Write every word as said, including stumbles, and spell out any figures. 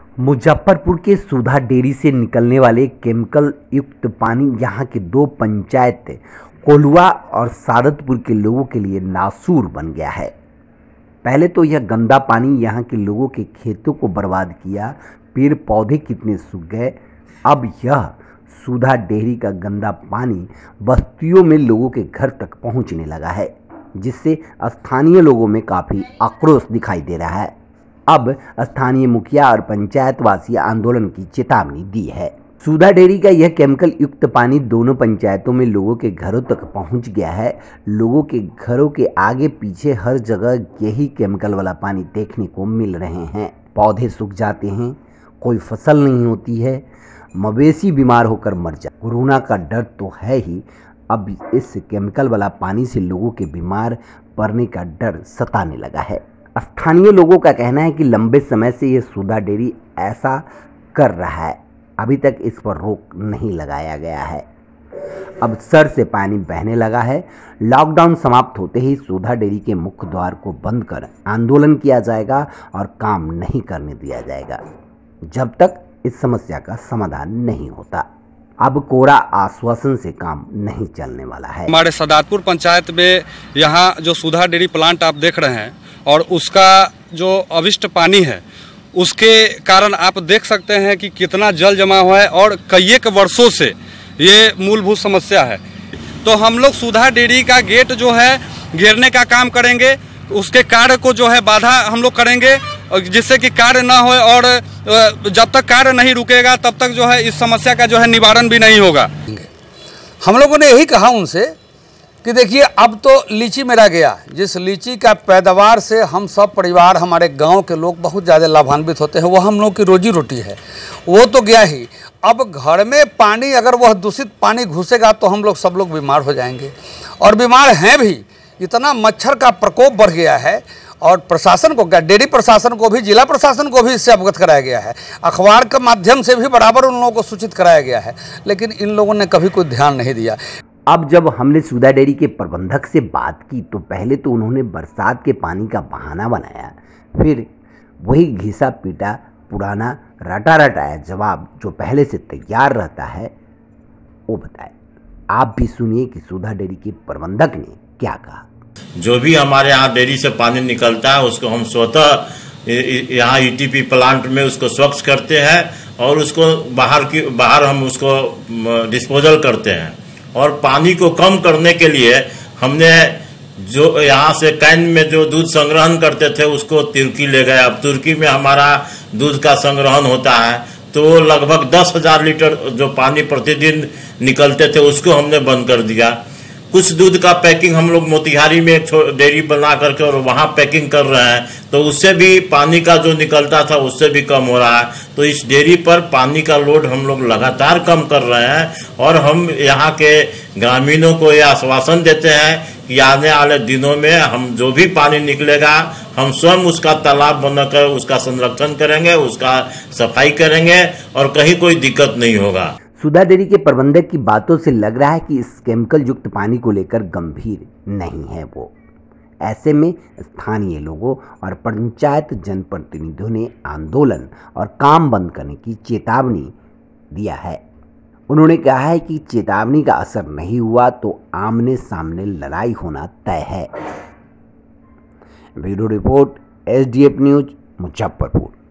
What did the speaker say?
मुजफ्फरपुर के सुधा डेयरी से निकलने वाले केमिकल युक्त पानी यहां के दो पंचायत कोल्हुआ और सादतपुर के लोगों के लिए नासूर बन गया है। पहले तो यह गंदा पानी यहां के लोगों के खेतों को बर्बाद किया, पेड़ पौधे कितने सूख गए। अब यह सुधा डेयरी का गंदा पानी बस्तियों में लोगों के घर तक पहुंचने लगा है, जिससे स्थानीय लोगों में काफ़ी आक्रोश दिखाई दे रहा है। अब स्थानीय मुखिया और पंचायतवासी आंदोलन की चेतावनी दी है। सुधा डेयरी का यह केमिकल युक्त पानी दोनों पंचायतों में लोगों के घरों तक पहुंच गया है। लोगों के घरों के आगे पीछे हर जगह यही केमिकल वाला पानी देखने को मिल रहे हैं। पौधे सूख जाते हैं, कोई फसल नहीं होती है, मवेशी बीमार होकर मर जाते। कोरोना का डर तो है ही, अब इस केमिकल वाला पानी से लोगों के बीमार पड़ने का डर सताने लगा है। स्थानीय लोगों का कहना है कि लंबे समय से यह सुधा डेयरी ऐसा कर रहा है, अभी तक इस पर रोक नहीं लगाया गया है। अब सर से पानी बहने लगा है। लॉकडाउन समाप्त होते ही सुधा डेयरी के मुख्य द्वार को बंद कर आंदोलन किया जाएगा और काम नहीं करने दिया जाएगा जब तक इस समस्या का समाधान नहीं होता। अब कोरा आश्वासन से काम नहीं चलने वाला है। हमारे सादतपुर पंचायत में यहाँ जो सुधा डेयरी प्लांट आप देख रहे हैं और उसका जो अविष्ट पानी है, उसके कारण आप देख सकते हैं कि कितना जल जमा हुआ है और कई एक वर्षों से ये मूलभूत समस्या है। तो हम लोग सुधा डेयरी का गेट जो है घेरने का काम करेंगे, उसके कार्य को जो है बाधा हम लोग करेंगे जिससे कि कार्य ना हो, और जब तक कार्य नहीं रुकेगा तब तक जो है इस समस्या का जो है निवारण भी नहीं होगा। हम लोगों ने यही कहा उनसे कि देखिए अब तो लीची मेरा गया, जिस लीची का पैदावार से हम सब परिवार हमारे गांव के लोग बहुत ज़्यादा लाभान्वित होते हैं, वो हम लोग की रोजी रोटी है, वो तो गया ही। अब घर में पानी अगर वह दूषित पानी घुसेगा तो हम लोग सब लोग बीमार हो जाएंगे, और बीमार हैं भी। इतना मच्छर का प्रकोप बढ़ गया है, और प्रशासन को क्या, डेयरी प्रशासन को भी, जिला प्रशासन को भी इससे अवगत कराया गया है, अखबार के माध्यम से भी बराबर उन लोगों को सूचित कराया गया है, लेकिन इन लोगों ने कभी कोई ध्यान नहीं दिया। अब जब हमने सुधा डेयरी के प्रबंधक से बात की तो पहले तो उन्होंने बरसात के पानी का बहाना बनाया, फिर वही घिसा पीटा पुराना रटा रटाया जवाब जो पहले से तैयार रहता है वो बताए। आप भी सुनिए कि सुधा डेयरी के प्रबंधक ने क्या कहा। जो भी हमारे यहाँ डेयरी से पानी निकलता है उसको हम स्वतः यहाँ ईटीपी प्लांट में उसको स्वच्छ करते हैं और उसको बाहर की बाहर हम उसको डिस्पोजल करते हैं। और पानी को कम करने के लिए हमने जो यहाँ से कैन में जो दूध संग्रहण करते थे उसको तुर्की ले गए। अब तुर्की में हमारा दूध का संग्रहण होता है तो लगभग दस हजार लीटर जो पानी प्रतिदिन निकलते थे उसको हमने बंद कर दिया। कुछ दूध का पैकिंग हम लोग मोतिहारी में एक डेयरी बना करके और वहाँ पैकिंग कर रहे हैं, तो उससे भी पानी का जो निकलता था उससे भी कम हो रहा है। तो इस डेयरी पर पानी का लोड हम लोग लगातार कम कर रहे हैं, और हम यहाँ के ग्रामीणों को यह आश्वासन देते हैं कि आने वाले दिनों में हम जो भी पानी निकलेगा हम स्वयं उसका तालाब बनाकर उसका संरक्षण करेंगे, उसका सफाई करेंगे और कहीं कोई दिक्कत नहीं होगा। सुधा डेयरी के प्रबंधक की बातों से लग रहा है कि इस केमिकल युक्त पानी को लेकर गंभीर नहीं है वो। ऐसे में स्थानीय लोगों और पंचायत जनप्रतिनिधियों ने आंदोलन और काम बंद करने की चेतावनी दिया है। उन्होंने कहा है कि चेतावनी का असर नहीं हुआ तो आमने सामने लड़ाई होना तय है। Bureau report, S D F news, Muzaffarpur.